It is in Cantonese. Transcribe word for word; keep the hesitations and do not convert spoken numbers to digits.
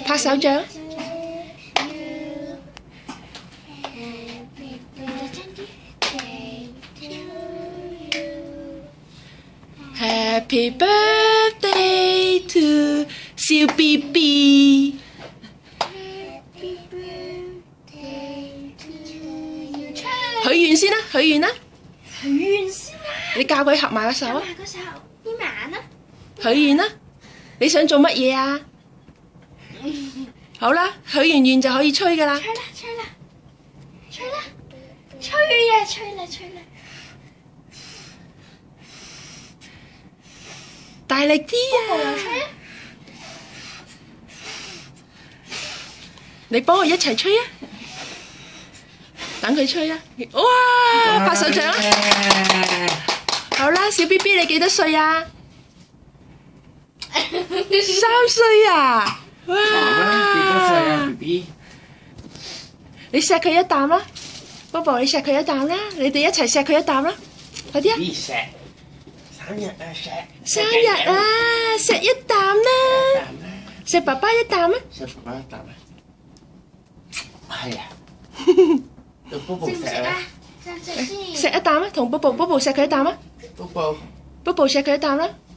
拍手掌。Happy birthday to 小 B B。許願先啦，許願啦。 許願先啦。 你教佢合埋個手啊。 合埋個手，眯埋眼啦。 許願啦，你想做乜嘢啊？好啦，許完願就可以吹噶啦。 吹啦，吹啦，吹啦，吹呀，吹啦，吹啦。 大力啲啊！你幫我一齊吹啊！等佢吹啊！哇！拍手掌啊！好啦，小 B B 你幾多歲啊？三歲啊！哇！ 幾多歲啊 B B？ 你錫佢一啖啦 ，Bobo 你錫佢一啖啦，你哋一齊錫佢一啖啦，快啲啊！ B 錫，生日啊錫！ 生日啊，錫一啖啦，錫爸爸一啖啊！ 錫爸爸一啖啊！係啊，到 Bobo 食唔食錫啊！ 食唔食先？ 錫一啖啊，同 Bobo Bobo 錫佢一啖啊 Bobo。 ，Bobo 錫佢一啖啦。